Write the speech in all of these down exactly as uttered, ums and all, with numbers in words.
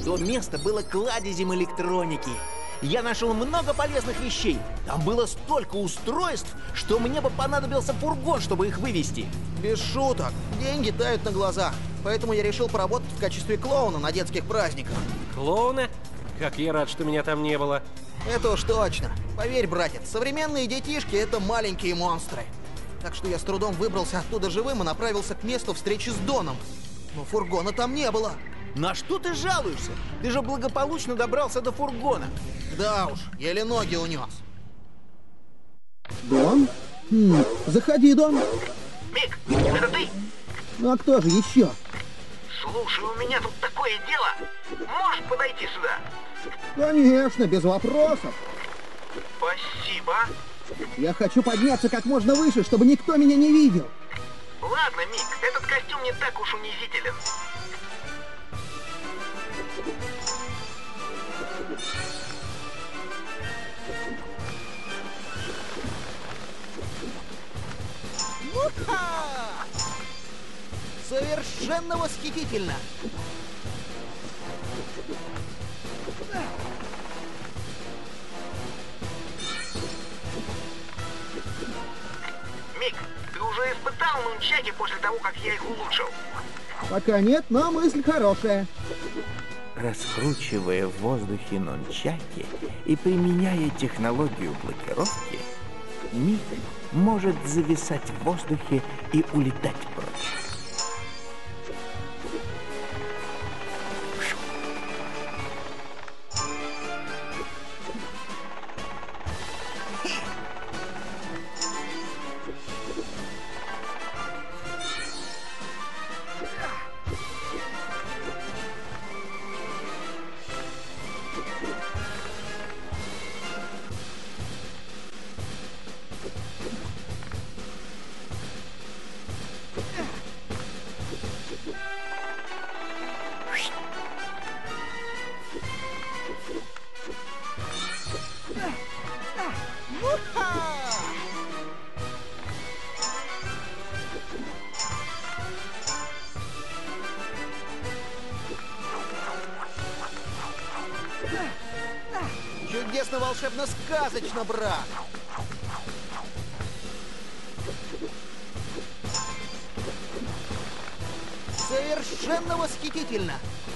То место было кладезем электроники. Я нашел много полезных вещей. Там было столько устройств, что мне бы понадобился фургон, чтобы их вывести. Без шуток. Деньги тают на глазах. Поэтому я решил поработать в качестве клоуна на детских праздниках. Клоуна? Как я рад, что меня там не было. Это уж точно. Поверь, братец, современные детишки — это маленькие монстры. Так что я с трудом выбрался оттуда живым и направился к месту встречи с Доном. Но фургона там не было. На что ты жалуешься? Ты же благополучно добрался до фургона. Да уж, еле ноги унес. Дон? Хм, заходи, Дон. Мик, это ты? Ну а кто же еще? Слушай, у меня тут такое дело. Можешь подойти сюда? Конечно, без вопросов. Спасибо. Я хочу подняться как можно выше, чтобы никто меня не видел. Ладно, Мик, этот костюм не так уж унизителен. Уха! Совершенно восхитительно! Мик, ты уже испытал нунчаки после того, как я их улучшил? Пока нет, но мысль хорошая. Раскручивая в воздухе нунчаки и применяя технологию блокировки, Мик может зависать в воздухе и улетать прочь. Чудесно, волшебно, сказочно, брат! Совершенно восхитительно!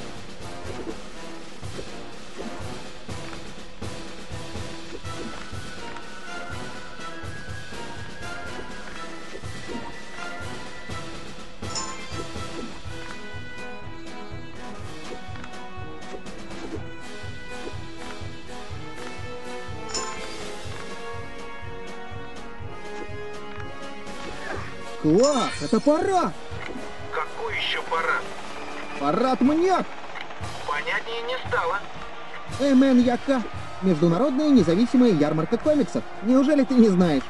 Класс, это парад! Какой еще парад? Парад мне! Понятнее не стало. эм эн я ка. Международная независимая ярмарка комиксов. Неужели ты не знаешь?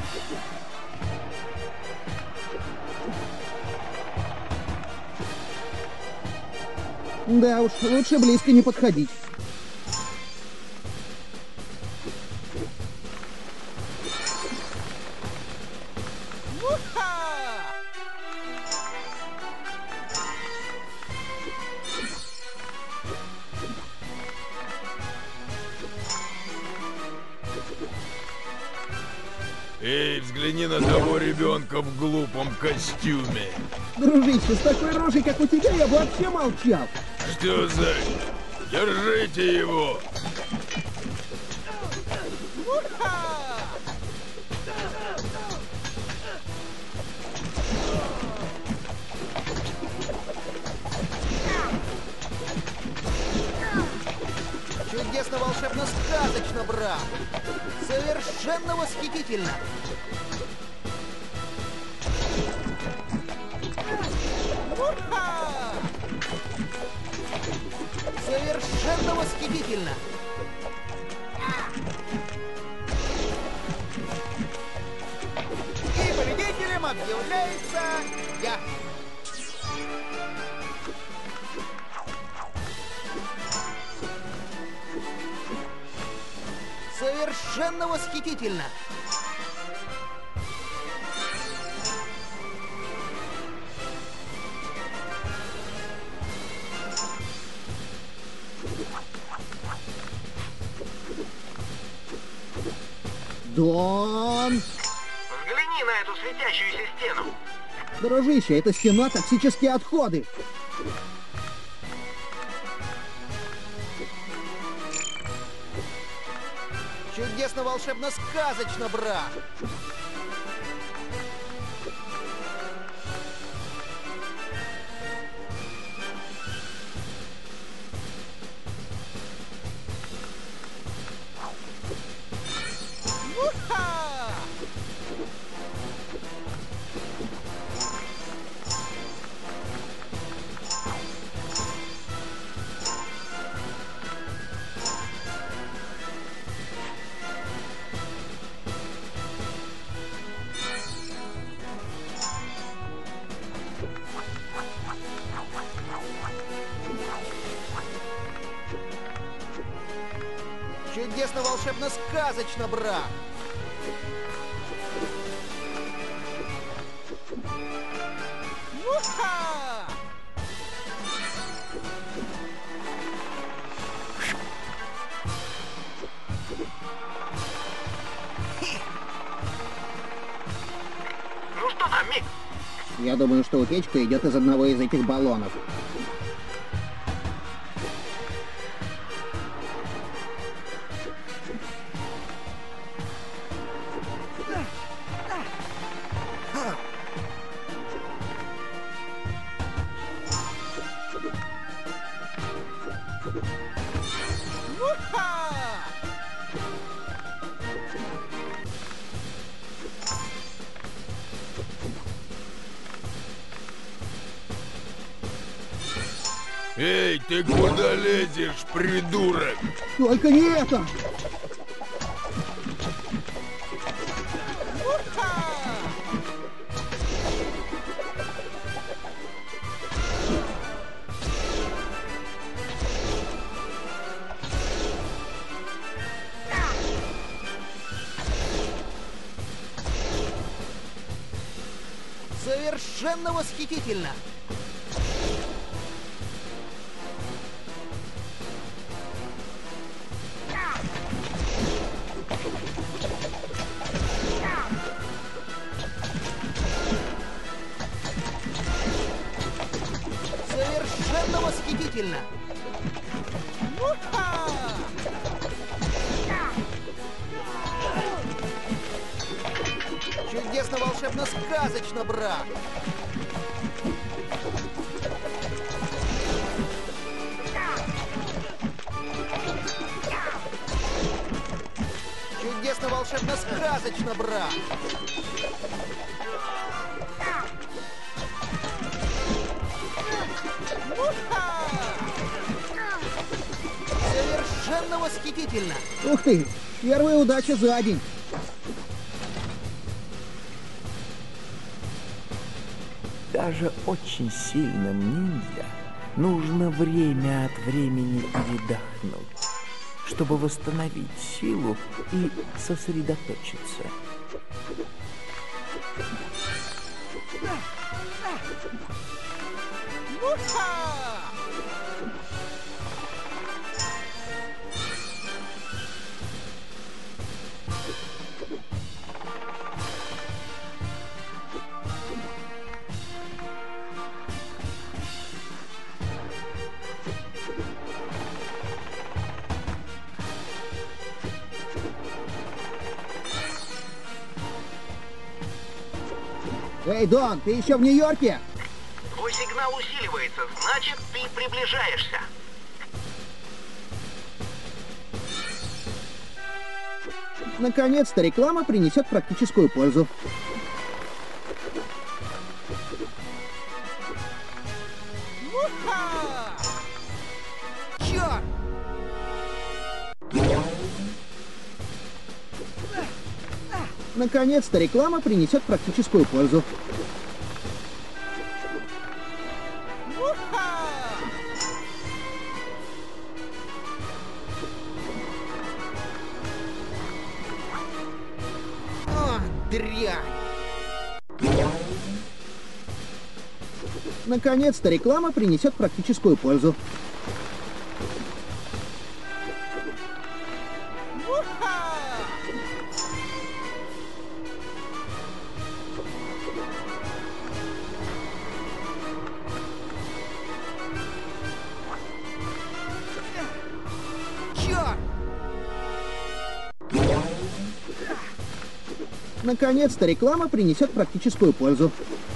Да уж, лучше близко не подходить. Эй, взгляни на того ребенка в глупом костюме. Дружище, с такой рожей, как у тебя, я бы вообще молчал. Что за... Держите его! Чудесно, волшебно, сказочно, брат! Совершенно восхитительно! Уха! Совершенно восхитительно! И победителем объявляется я! Совершенно восхитительно! Дон! Взгляни на эту светящуюся стену. Дружище, это стена токсические отходы. Чудесно, волшебно, сказочно, брат! Уха! Чудесно, волшебно, сказочно, брат! Уха! Ну что там, Мик? Я думаю, что утечка идет из одного из этих баллонов. Эй, ты куда лезешь, придурок? Только не это! Совершенно восхитительно! Совершенно восхитительно! Уха! Чудесно, волшебно, сказочно, брат! Чудесно, волшебно, сказочно, брат! Совершенно восхитительно! Ух ты! Первая удача за день! Даже очень сильным ниндзя нужно время от времени передохнуть, чтобы восстановить силу и сосредоточиться. Эй, Дон, ты еще в Нью-Йорке? Твой сигнал усиливается, значит, ты приближаешься. Наконец-то реклама принесет практическую пользу. Черт! Наконец-то реклама принесет практическую пользу. О, дрянь! Наконец-то реклама принесет практическую пользу. Наконец-то реклама принесет практическую пользу.